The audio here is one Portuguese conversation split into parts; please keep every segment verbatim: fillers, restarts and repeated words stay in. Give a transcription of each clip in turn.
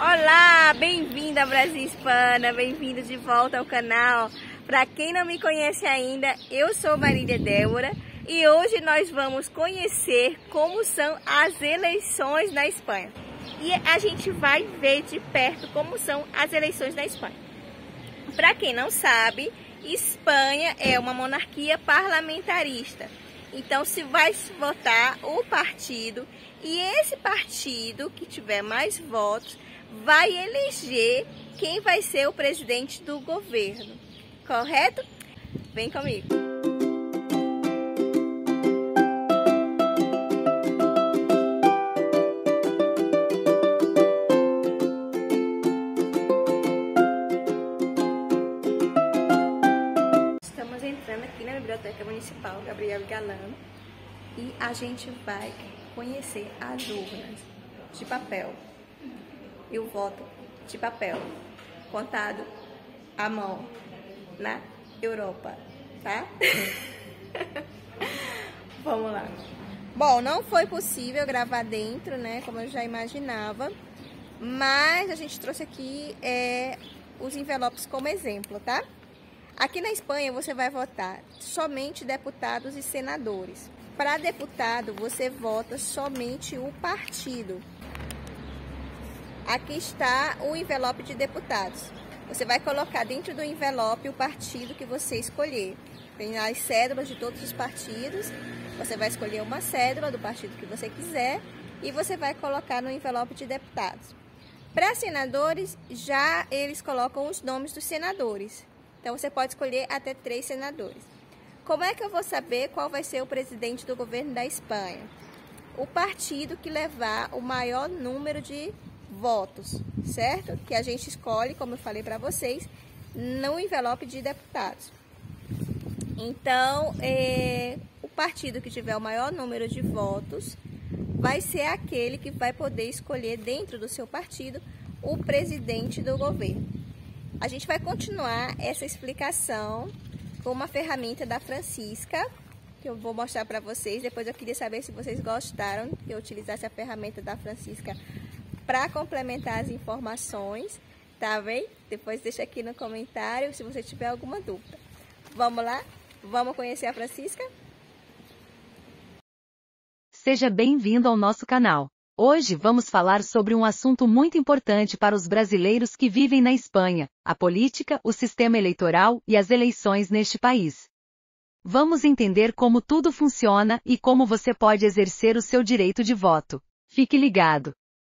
Olá, bem-vinda a Brasil Hispana, bem-vindo de volta ao canal. Para quem não me conhece ainda, eu sou Marília Débora e hoje nós vamos conhecer como são as eleições na Espanha. E a gente vai ver de perto como são as eleições na Espanha. Para quem não sabe, Espanha é uma monarquia parlamentarista. Então se vai votar o partido e esse partido que tiver mais votos vai eleger quem vai ser o presidente do governo, correto? Vem comigo! Estamos entrando aqui na Biblioteca Municipal Gabriel Galano e a gente vai conhecer as urnas de papel. E o voto de papel, contado à mão, na Europa, tá? Vamos lá. Bom, não foi possível gravar dentro, né, como eu já imaginava, mas a gente trouxe aqui é, os envelopes como exemplo, tá? Aqui na Espanha você vai votar somente deputados e senadores. Para deputado você vota somente o partido. Aqui está o envelope de deputados. Você vai colocar dentro do envelope o partido que você escolher. Tem as cédulas de todos os partidos. Você vai escolher uma cédula do partido que você quiser e você vai colocar no envelope de deputados. Para senadores, já eles colocam os nomes dos senadores. Então você pode escolher até três senadores. Como é que eu vou saber qual vai ser o presidente do governo da Espanha? O partido que levar o maior número de votos, certo? Que a gente escolhe, como eu falei para vocês, no envelope de deputados. Então, é, o partido que tiver o maior número de votos vai ser aquele que vai poder escolher dentro do seu partido o presidente do governo. A gente vai continuar essa explicação com uma ferramenta da Francisca, que eu vou mostrar para vocês. Depois eu queria saber se vocês gostaram que eu utilizasse a ferramenta da Francisca para complementar as informações, tá bem? Depois deixa aqui no comentário se você tiver alguma dúvida. Vamos lá? Vamos conhecer a Francisca? Seja bem-vindo ao nosso canal. Hoje vamos falar sobre um assunto muito importante para os brasileiros que vivem na Espanha, a política, o sistema eleitoral e as eleições neste país. Vamos entender como tudo funciona e como você pode exercer o seu direito de voto. Fique ligado!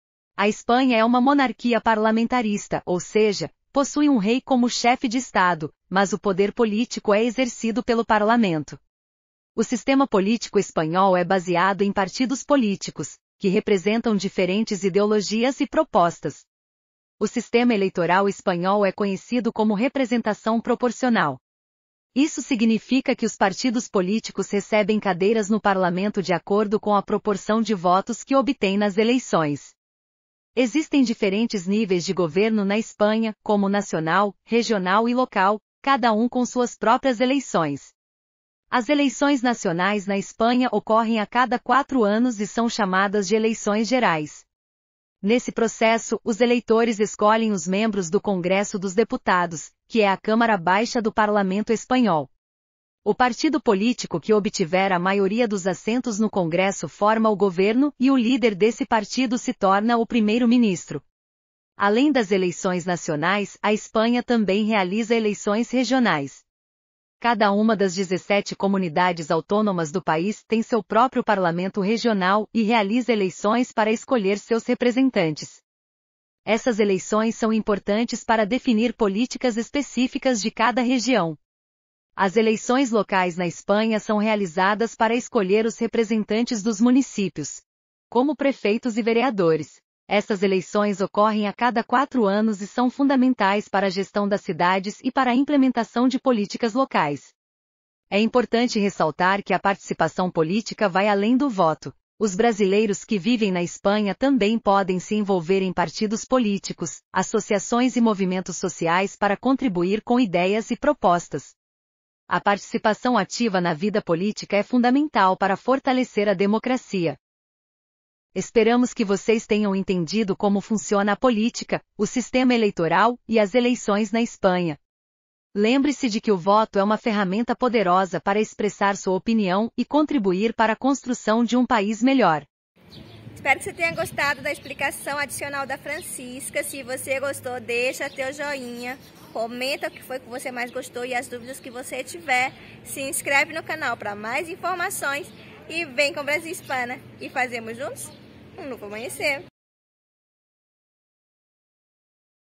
A Espanha é uma monarquia parlamentarista, ou seja, possui um rei como chefe de Estado, mas o poder político é exercido pelo parlamento. O sistema político espanhol é baseado em partidos políticos, que representam diferentes ideologias e propostas. O sistema eleitoral espanhol é conhecido como representação proporcional. Isso significa que os partidos políticos recebem cadeiras no parlamento de acordo com a proporção de votos que obtêm nas eleições. Existem diferentes níveis de governo na Espanha, como nacional, regional e local, cada um com suas próprias eleições. As eleições nacionais na Espanha ocorrem a cada quatro anos e são chamadas de eleições gerais. Nesse processo, os eleitores escolhem os membros do Congresso dos Deputados, que é a Câmara Baixa do Parlamento Espanhol. O partido político que obtiver a maioria dos assentos no Congresso forma o governo e o líder desse partido se torna o primeiro-ministro. Além das eleições nacionais, a Espanha também realiza eleições regionais. Cada uma das dezessete comunidades autônomas do país tem seu próprio parlamento regional e realiza eleições para escolher seus representantes. Essas eleições são importantes para definir políticas específicas de cada região. As eleições locais na Espanha são realizadas para escolher os representantes dos municípios, como prefeitos e vereadores. Essas eleições ocorrem a cada quatro anos e são fundamentais para a gestão das cidades e para a implementação de políticas locais. É importante ressaltar que a participação política vai além do voto. Os brasileiros que vivem na Espanha também podem se envolver em partidos políticos, associações e movimentos sociais para contribuir com ideias e propostas. A participação ativa na vida política é fundamental para fortalecer a democracia. Esperamos que vocês tenham entendido como funciona a política, o sistema eleitoral e as eleições na Espanha. Lembre-se de que o voto é uma ferramenta poderosa para expressar sua opinião e contribuir para a construção de um país melhor. Espero que você tenha gostado da explicação adicional da Francisca. Se você gostou, deixa teu joinha, comenta o que foi que você mais gostou e as dúvidas que você tiver. Se inscreve no canal para mais informações e vem com o Brasil Hispana e fazemos juntos um novo amanhecer.